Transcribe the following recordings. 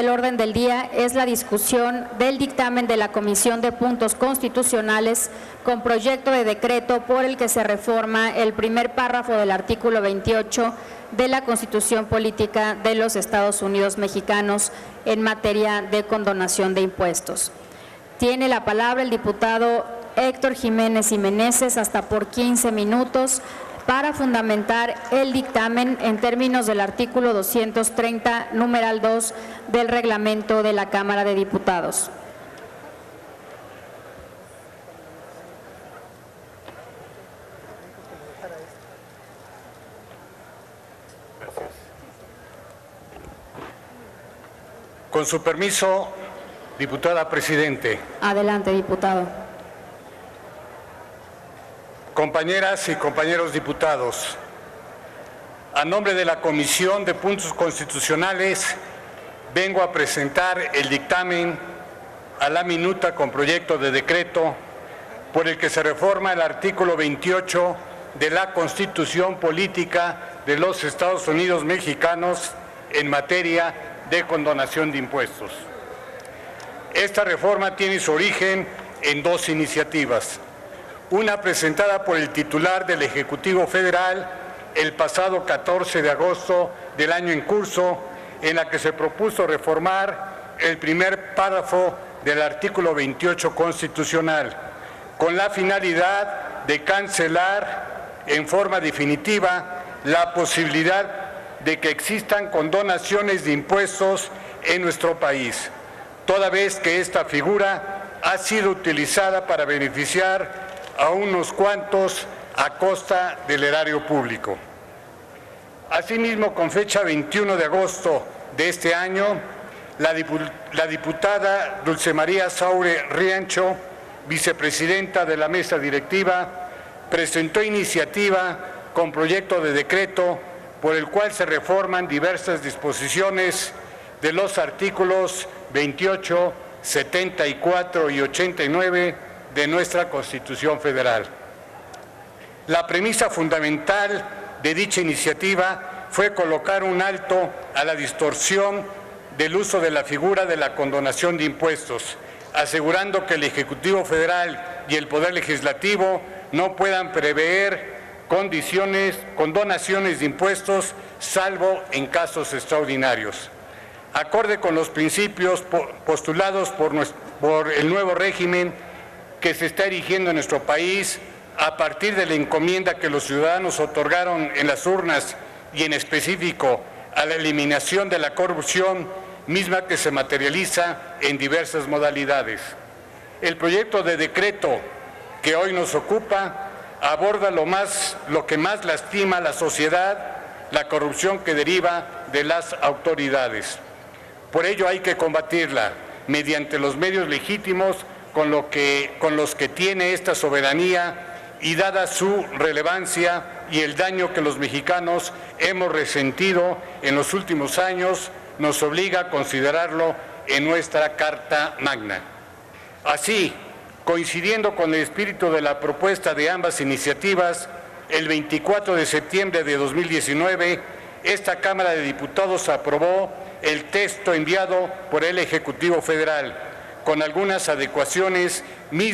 del orden del día es la discusión del dictamen de la Comisión de Puntos Constitucionales con proyecto de decreto por el que se reforma el primer párrafo del artículo 28 de la Constitución Política de los Estados Unidos Mexicanos en materia de condonación de impuestos. Tiene la palabra el diputado Héctor Jiménez y Meneses hasta por 15 minutos para fundamentar el dictamen en términos del artículo 230, numeral 2 del reglamento de la Cámara de Diputados. Gracias. Con su permiso, diputada Presidente. Adelante, diputado. Compañeras y compañeros diputados, a nombre de la Comisión de Puntos Constitucionales, vengo a presentar el dictamen a la minuta con proyecto de decreto por el que se reforma el artículo 28 de la Constitución Política de los Estados Unidos Mexicanos en materia de condonación de impuestos. Esta reforma tiene su origen en dos iniciativas. Una presentada por el titular del Ejecutivo Federal el pasado 14 de agosto del año en curso, en la que se propuso reformar el primer párrafo del artículo 28 constitucional, con la finalidad de cancelar en forma definitiva la posibilidad de que existan condonaciones de impuestos en nuestro país, toda vez que esta figura ha sido utilizada para beneficiar a unos cuantos a costa del erario público. Asimismo, con fecha 21 de agosto de este año, la diputada Dulce María Saure Riancho, vicepresidenta de la mesa directiva, presentó iniciativa con proyecto de decreto por el cual se reforman diversas disposiciones de los artículos 28, 74 y 89 de nuestra Constitución Federal. La premisa fundamental de dicha iniciativa fue colocar un alto a la distorsión del uso de la figura de la condonación de impuestos, asegurando que el Ejecutivo Federal y el Poder Legislativo no puedan prever condonaciones de impuestos, salvo en casos extraordinarios. Acorde con los principios postulados por el nuevo régimen que se está erigiendo en nuestro país a partir de la encomienda que los ciudadanos otorgaron en las urnas y en específico a la eliminación de la corrupción, misma que se materializa en diversas modalidades. El proyecto de decreto que hoy nos ocupa aborda lo que más lastima a la sociedad, la corrupción que deriva de las autoridades. Por ello hay que combatirla mediante los medios legítimos con los que tiene esta soberanía y dada su relevancia y el daño que los mexicanos hemos resentido en los últimos años, nos obliga a considerarlo en nuestra Carta Magna. Así, coincidiendo con el espíritu de la propuesta de ambas iniciativas, el 24 de septiembre de 2019, esta Cámara de Diputados aprobó el texto enviado por el Ejecutivo Federal, con algunas adecuaciones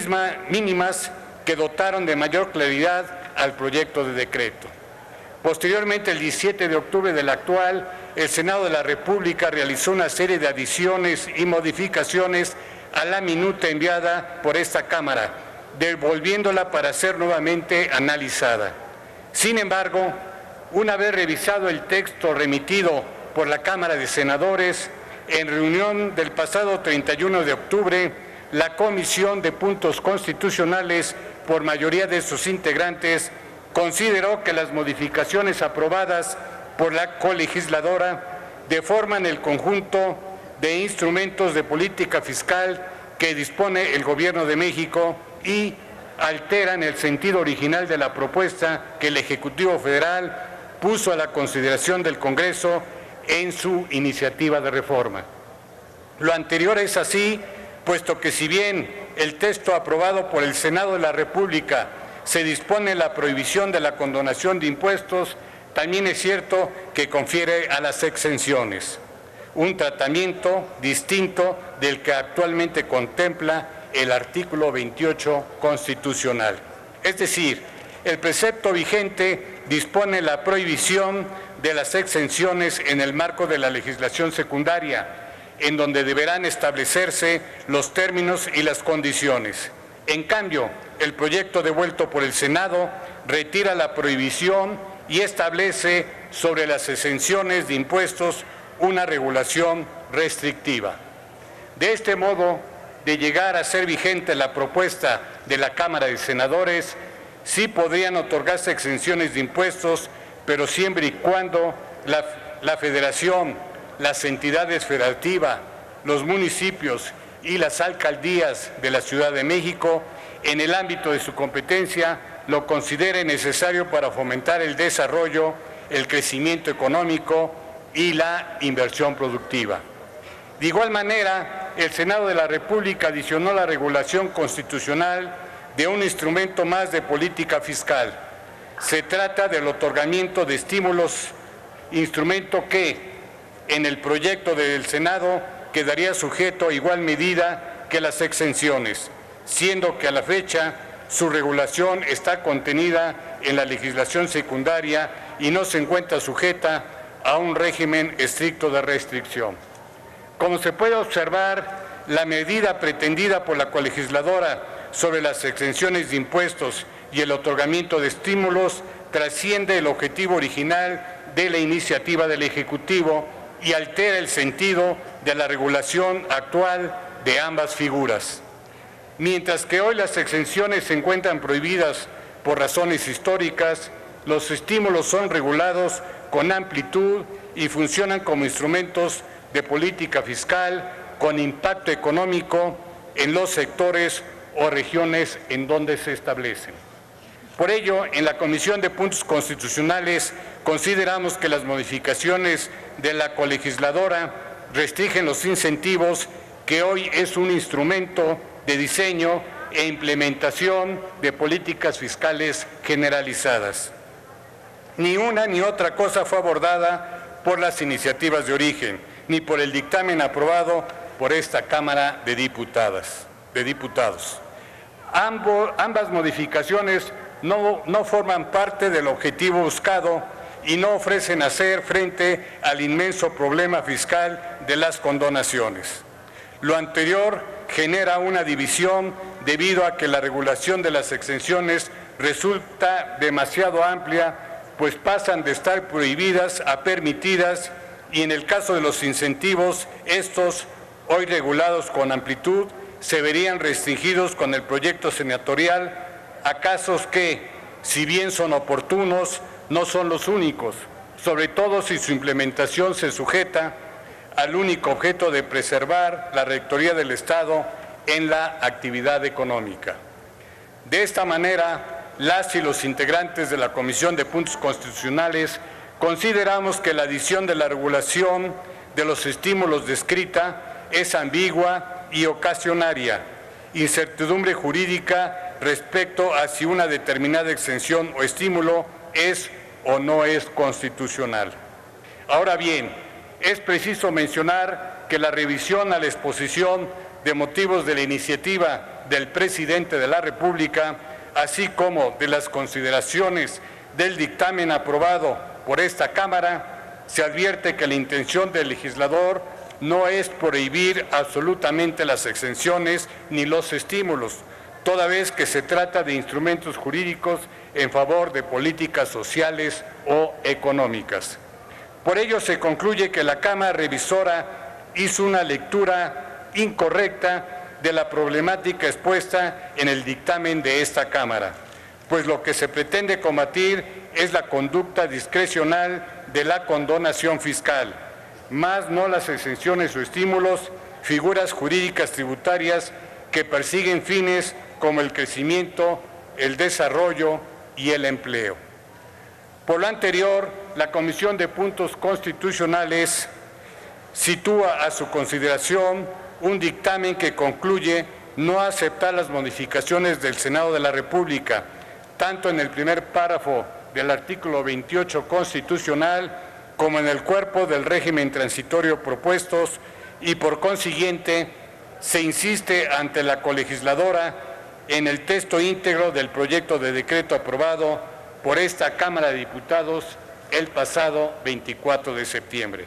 mínimas que dotaron de mayor claridad al proyecto de decreto. Posteriormente, el 17 de octubre del actual, el Senado de la República realizó una serie de adiciones y modificaciones a la minuta enviada por esta Cámara, devolviéndola para ser nuevamente analizada. Sin embargo, una vez revisado el texto remitido por la Cámara de Senadores, en reunión del pasado 31 de octubre, la Comisión de Puntos Constitucionales, por mayoría de sus integrantes, consideró que las modificaciones aprobadas por la colegisladora deforman el conjunto de instrumentos de política fiscal que dispone el Gobierno de México y alteran el sentido original de la propuesta que el Ejecutivo Federal puso a la consideración del Congreso en su iniciativa de reforma. Lo anterior es así, puesto que si bien el texto aprobado por el Senado de la República se dispone la prohibición de la condonación de impuestos, también es cierto que confiere a las exenciones. un tratamiento distinto del que actualmente contempla el artículo 28 constitucional. Es decir, el precepto vigente dispone la prohibición de las exenciones en el marco de la legislación secundaria, en donde deberán establecerse los términos y las condiciones. En cambio, el proyecto devuelto por el Senado retira la prohibición y establece sobre las exenciones de impuestos una regulación restrictiva. De este modo, de llegar a ser vigente la propuesta de la Cámara de Senadores, sí podrían otorgarse exenciones de impuestos, pero siempre y cuando la Federación, las entidades federativas, los municipios y las alcaldías de la Ciudad de México, en el ámbito de su competencia, lo considere necesario para fomentar el desarrollo, el crecimiento económico y la inversión productiva. De igual manera, el Senado de la República adicionó la regulación constitucional de un instrumento más de política fiscal. Se trata del otorgamiento de estímulos, instrumento que, en el proyecto del Senado, quedaría sujeto a igual medida que las exenciones, siendo que a la fecha su regulación está contenida en la legislación secundaria y no se encuentra sujeta a un régimen estricto de restricción. Como se puede observar, la medida pretendida por la colegisladora sobre las exenciones de impuestos y el otorgamiento de estímulos trasciende el objetivo original de la iniciativa del Ejecutivo y altera el sentido de la regulación actual de ambas figuras. Mientras que hoy las exenciones se encuentran prohibidas por razones históricas, los estímulos son regulados con amplitud y funcionan como instrumentos de política fiscal con impacto económico en los sectores o regiones en donde se establecen. Por ello, en la Comisión de Puntos Constitucionales consideramos que las modificaciones de la colegisladora restringen los incentivos que hoy es un instrumento de diseño e implementación de políticas fiscales generalizadas. Ni una ni otra cosa fue abordada por las iniciativas de origen, ni por el dictamen aprobado por esta Cámara de Diputados. Ambas modificaciones no forman parte del objetivo buscado y no ofrecen hacer frente al inmenso problema fiscal de las condonaciones. Lo anterior genera una división debido a que la regulación de las exenciones resulta demasiado amplia, pues pasan de estar prohibidas a permitidas, y en el caso de los incentivos, estos, hoy regulados con amplitud, se verían restringidos con el proyecto senatorial a casos que, si bien son oportunos, no son los únicos, sobre todo si su implementación se sujeta al único objeto de preservar la rectoría del Estado en la actividad económica. De esta manera, las y los integrantes de la Comisión de Puntos Constitucionales consideramos que la adición de la regulación de los estímulos descrita es ambigua y ocasionaria incertidumbre jurídica respecto a si una determinada exención o estímulo es o no es constitucional. Ahora bien, es preciso mencionar que la revisión a la exposición de motivos de la iniciativa del Presidente de la República, así como de las consideraciones del dictamen aprobado por esta Cámara, se advierte que la intención del legislador no es prohibir absolutamente las exenciones ni los estímulos, toda vez que se trata de instrumentos jurídicos en favor de políticas sociales o económicas. Por ello se concluye que la Cámara Revisora hizo una lectura incorrecta de la problemática expuesta en el dictamen de esta Cámara, pues lo que se pretende combatir es la conducta discrecional de la condonación fiscal, más no las exenciones o estímulos, figuras jurídicas tributarias que persiguen fines como el crecimiento, el desarrollo y el empleo. Por lo anterior, la Comisión de Puntos Constitucionales sitúa a su consideración un dictamen que concluye no aceptar las modificaciones del Senado de la República, tanto en el primer párrafo del artículo 28 constitucional como en el cuerpo del régimen transitorio propuestos y por consiguiente se insiste ante la colegisladora en el texto íntegro del proyecto de decreto aprobado por esta Cámara de Diputados el pasado 24 de septiembre.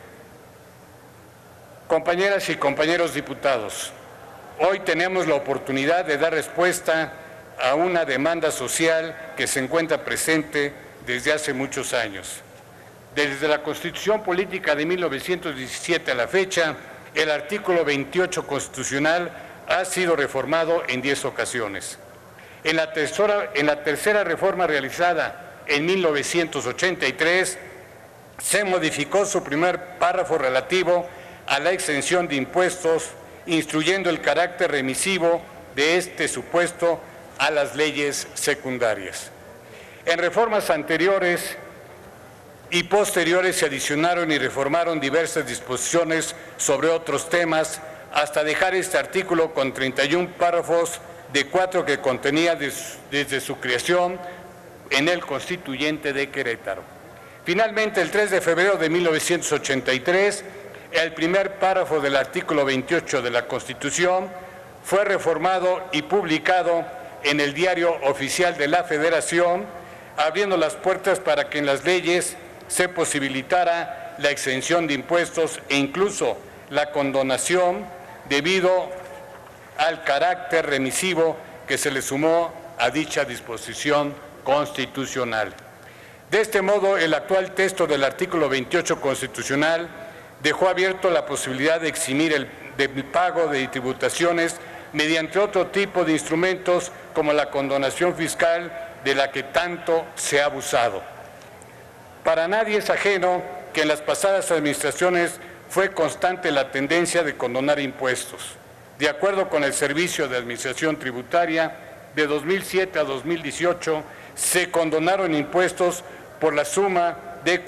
Compañeras y compañeros diputados, hoy tenemos la oportunidad de dar respuesta a una demanda social que se encuentra presente desde hace muchos años. Desde la Constitución Política de 1917 a la fecha, el artículo 28 constitucional ha sido reformado en 10 ocasiones. En la tercera reforma realizada en 1983, se modificó su primer párrafo relativo a la exención de impuestos, instruyendo el carácter remisivo de este supuesto a las leyes secundarias. En reformas anteriores y posteriores se adicionaron y reformaron diversas disposiciones sobre otros temas, hasta dejar este artículo con 31 párrafos de 4 que contenía desde su creación en el Constituyente de Querétaro. Finalmente, el 3 de febrero de 1983, el primer párrafo del artículo 28 de la Constitución fue reformado y publicado en el Diario Oficial de la Federación, abriendo las puertas para que en las leyes se posibilitara la exención de impuestos e incluso la condonación debido al carácter remisivo que se le sumó a dicha disposición constitucional. De este modo, el actual texto del artículo 28 constitucional dejó abierto la posibilidad de eximir del pago de tributaciones mediante otro tipo de instrumentos como la condonación fiscal de la que tanto se ha abusado. Para nadie es ajeno que en las pasadas administraciones fue constante la tendencia de condonar impuestos. De acuerdo con el Servicio de Administración Tributaria, de 2007 a 2018 se condonaron impuestos por la suma de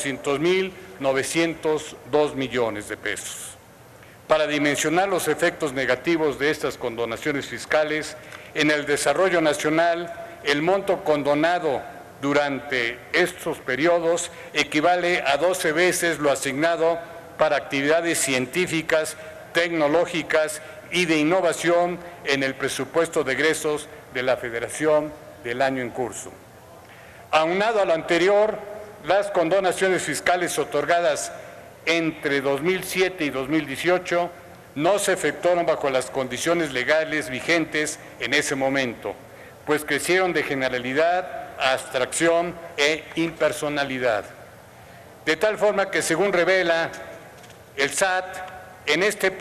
400.902 millones de pesos. Para dimensionar los efectos negativos de estas condonaciones fiscales en el desarrollo nacional, el monto condonado durante estos periodos equivale a 12 veces lo asignado para actividades científicas, tecnológicas y de innovación en el presupuesto de egresos de la Federación del año en curso. Aunado a lo anterior, las condonaciones fiscales otorgadas entre 2007 y 2018 no se efectuaron bajo las condiciones legales vigentes en ese momento, pues crecieron de generalidad a abstracción e impersonalidad. De tal forma que, según revela el SAT, en ese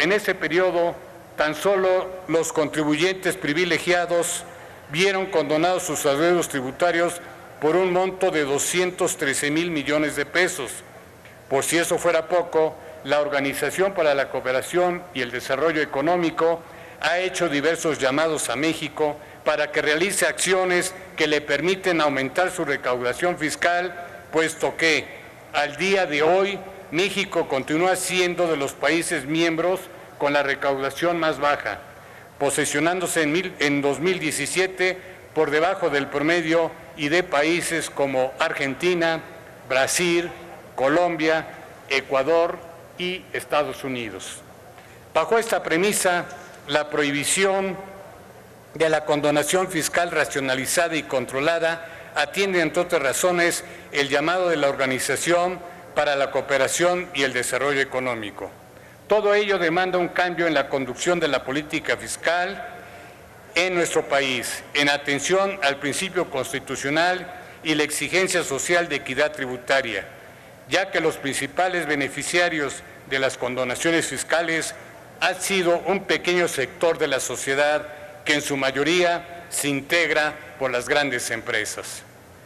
periodo tan solo los contribuyentes privilegiados vieron condonados sus adeudos tributarios por un monto de 213,000 millones de pesos. Por si eso fuera poco, la Organización para la Cooperación y el Desarrollo Económico ha hecho diversos llamados a México para que realice acciones que le permiten aumentar su recaudación fiscal, puesto que al día de hoy México continúa siendo de los países miembros con la recaudación más baja, posicionándose en 2017 por debajo del promedio y de países como Argentina, Brasil, Colombia, Ecuador y Estados Unidos. Bajo esta premisa, la prohibición de la condonación fiscal racionalizada y controlada atiende, entre otras razones, el llamado de la Organización para la Cooperación y el Desarrollo Económico. Todo ello demanda un cambio en la conducción de la política fiscal en nuestro país, en atención al principio constitucional y la exigencia social de equidad tributaria, ya que los principales beneficiarios de las condonaciones fiscales han sido un pequeño sector de la sociedad que en su mayoría se integra por las grandes empresas.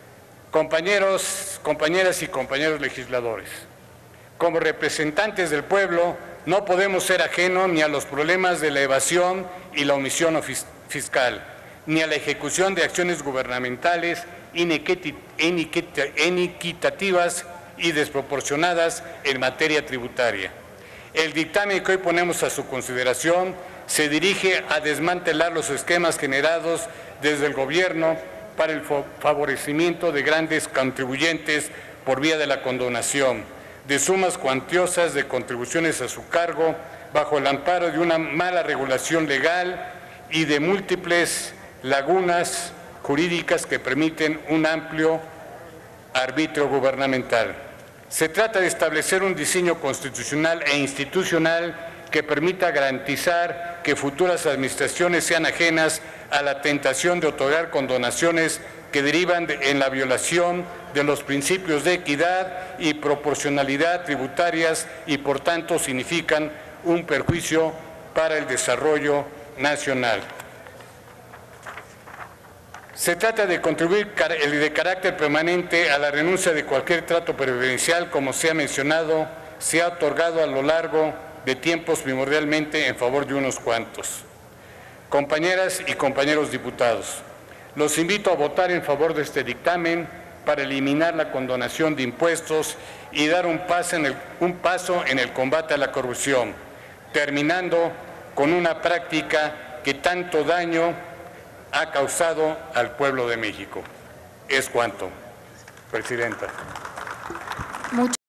Compañeros, compañeras y compañeros legisladores, como representantes del pueblo, no podemos ser ajenos ni a los problemas de la evasión y la omisión fiscal, ni a la ejecución de acciones gubernamentales inequitativas y desproporcionadas en materia tributaria. El dictamen que hoy ponemos a su consideración se dirige a desmantelar los esquemas generados desde el gobierno para el favorecimiento de grandes contribuyentes por vía de la condonación, de sumas cuantiosas de contribuciones a su cargo, bajo el amparo de una mala regulación legal y de múltiples lagunas jurídicas que permiten un amplio arbitrio gubernamental. Se trata de establecer un diseño constitucional e institucional que permita garantizar que futuras administraciones sean ajenas a la tentación de otorgar condonaciones que derivan en la violación de los principios de equidad y proporcionalidad tributarias y por tanto significan un perjuicio para el desarrollo nacional. Se trata de contribuir de carácter permanente a la renuncia de cualquier trato preferencial, como se ha mencionado, se ha otorgado a lo largo de tiempos primordialmente en favor de unos cuantos. Compañeras y compañeros diputados, los invito a votar en favor de este dictamen para eliminar la condonación de impuestos y dar un paso en el combate a la corrupción, terminando con una práctica que tanto daño ha causado al pueblo de México. Es cuanto, Presidenta.